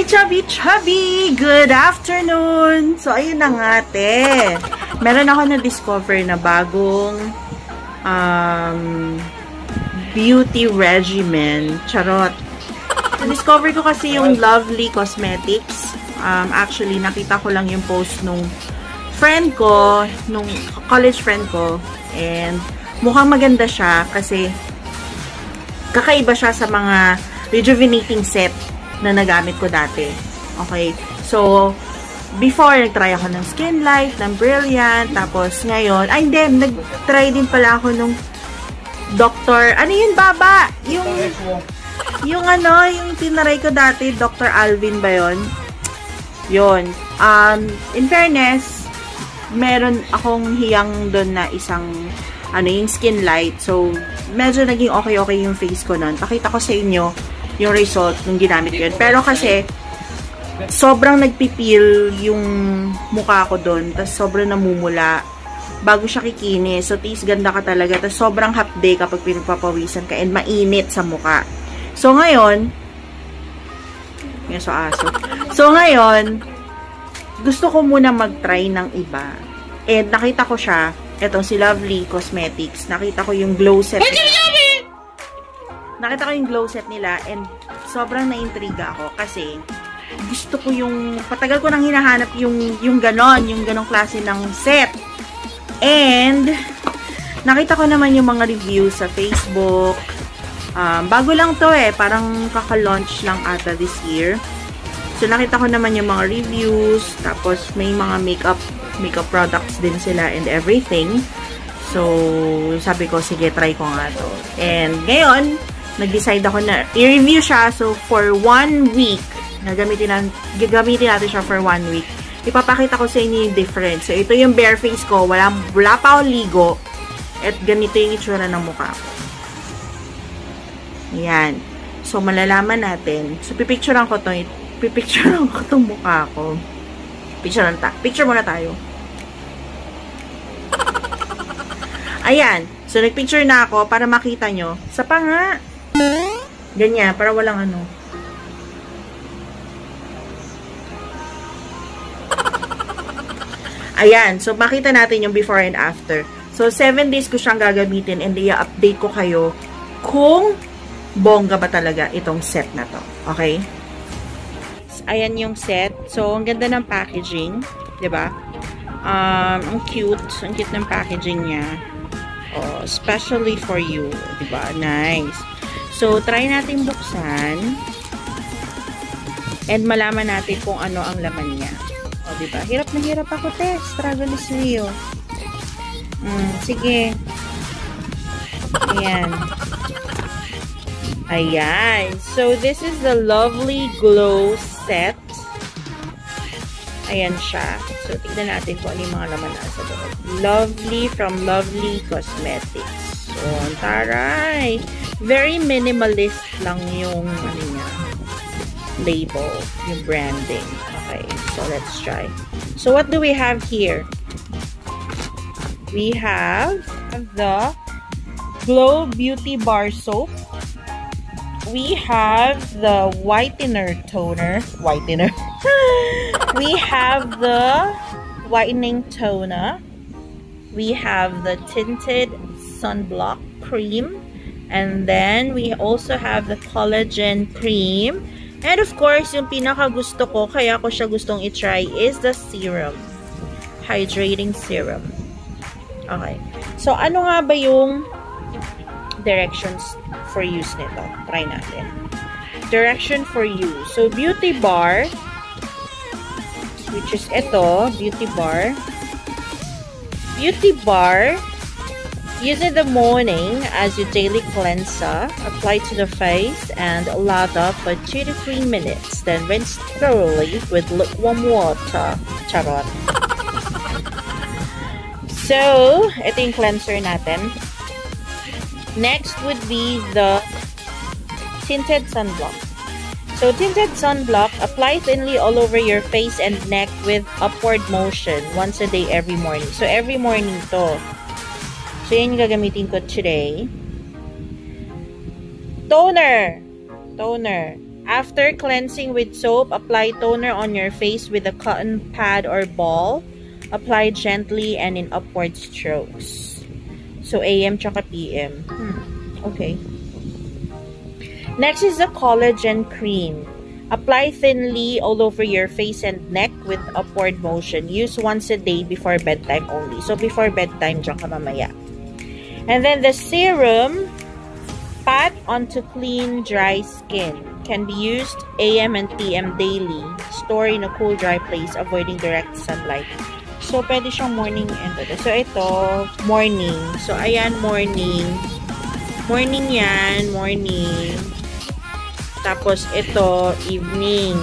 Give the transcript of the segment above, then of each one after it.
Hi, Chubby Chubby! Good afternoon! So, ayun na nga, te. Meron ako na-discover na bagong beauty regimen. Charot. Na-discover ko kasi yung Lovely Cosmetics. Actually, nakita ko lang yung post nung friend ko, nung college friend ko. And mukhang maganda siya kasi kakaiba siya sa mga rejuvenating set na nagamit ko dati. Okay? So, before, nag-try ako ng Skin Life, ng Brilliant, tapos ngayon, ay hindi, nag-try din pala ako nung Dr. Ano yun, Baba? Yung tinaray ko dati, Dr. Alvin ba yun? Yun. In fairness, meron akong hiyang doon na isang, yung Skin Light. So, medyo naging okay yung face ko nun. Pakita ko sa inyo yung result nung ginamit ko yun. Pero kasi, sobrang nagpipil yung mukha ko doon. Tapos sobrang namumula bago siya kikinis. So, ganda ka talaga. Tapos sobrang hapde kapag pinagpapawisan ka and mainit sa mukha. So, ngayon, So, ngayon, gusto ko muna mag-try ng iba. And nakita ko siya, etong si Lovely Cosmetics. Nakita ko yung glow set nila. Nakita ko yung glow set nila and sobrang na-intriga ako kasi gusto ko yung, patagal ko nang hinahanap yung ganong klase ng set. And, nakita ko naman yung mga reviews sa Facebook. Bago lang to parang kaka-launch lang ata this year. So, nakita ko naman yung mga reviews, tapos may mga makeup products din sila and everything. So, sabi ko, sige, try ko nga to. And, ngayon, nag-decide ako na i-review siya. So, for 1 week, gagamitin natin siya for 1 week. Ipapakita ko sa inyo yung difference. So, ito yung bare face ko. Wala pa akong ligo. At ganito yung itsura ng mukha ko. Ayan. So, malalaman natin. So, pipicturean ko itong mukha ko. Picture muna tayo. Ayan. So, nagpicture na ako para makita nyo. Sa pa nga. Ganyan, para walang ano. Ayan. So, makita natin yung before and after. So, 7 days ko siyang gagamitin and i-update ko kayo kung bongga ba talaga itong set na to. Okay? Ayan yung set. So, ang ganda ng packaging. Diba? Ang cute. Ang cute ng packaging niya. Oh, especially for you. Diba? Nice. So, try natin buksan. And malaman natin kung ano ang laman niya. O, diba? Hirap na hirap ako, te. Struggle is real. Sige. Ayan. Ayan. So, this is the Lovely Glow Set. Ayan siya. So, tignan natin kung ano yung mga laman nasa loob. Lovely from Lovely Cosmetics. So, taray. Very minimalist lang yung label, yung branding. Okay, so let's try. So what do we have here? We have the Glow Beauty Bar Soap. We have the Whitener Toner. We have the Whitening Toner. We have the Tinted Sunblock Cream. And then, we also have the Collagen Cream. And of course, yung pinaka-gusto ko, kaya ko siya gustong i-try, is the serum. Hydrating serum. Okay. So, ano nga ba yung directions for use nito? Try natin. Direction for use. So, Beauty Bar, which is ito, Beauty Bar. Beauty Bar, use in the morning as your daily cleanser. Apply to the face and lather for 2 to 3 minutes. Then rinse thoroughly with lukewarm water. Charot. So, ito yung cleanser natin. Next would be the Tinted Sunblock. So, Tinted Sunblock, apply thinly all over your face and neck with upward motion once a day every morning. So, every morning to. So, yan yung gagamitin ko today. Toner. After cleansing with soap, apply toner on your face with a cotton pad or ball. Apply gently and in upward strokes. So, AM tsaka PM. Okay. Next is the collagen cream. Apply thinly all over your face and neck with upward motion. Use once a day before bedtime only. So, before bedtime, dyan ka mamaya. And then the serum, pat onto clean, dry skin. Can be used AM and PM daily. Store in a cool, dry place, avoiding direct sunlight. So, pwede siyang morning and so, ito, morning. So, ayan, morning. Morning yan, morning. Tapos, ito, evening.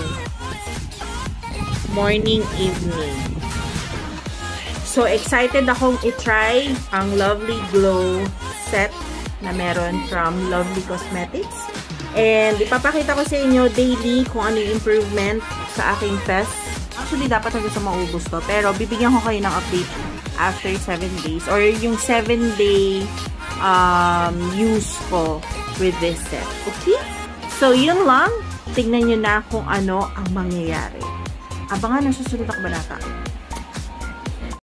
Morning, evening. So, excited akong i-try ang Lovely Glow set na meron from Lovely Cosmetics. And, ipapakita ko sa inyo daily kung ano yung improvement sa aking fest. Actually, dapat hanggang sa maubos to. Pero, bibigyan ko kayo ng update after 7 days. Or yung 7-day use ko with this set. Okay? So, yun lang. Tignan nyo na kung ano ang mangyayari. Abangan ang susunod na kabanata.